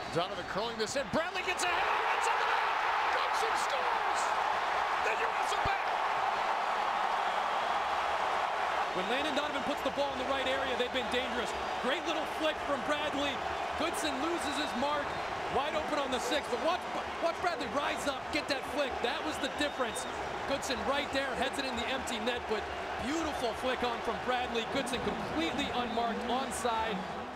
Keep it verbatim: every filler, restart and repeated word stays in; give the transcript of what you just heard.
Donovan curling this in. Bradley gets ahead. Runs on the net. Goodson scores. The U S are back. When Landon Donovan puts the ball in the right area, they've been dangerous. Great little flick from Bradley. Goodson loses his mark. Wide open on the sixth. But watch, watch Bradley rise up, get that flick. That was the difference. Goodson right there, heads it in the empty net. But beautiful flick on from Bradley. Goodson completely unmarked, onside.